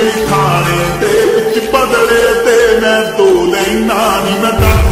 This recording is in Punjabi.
खाने ते बिच बदले ते मैं तो लेना नी मैं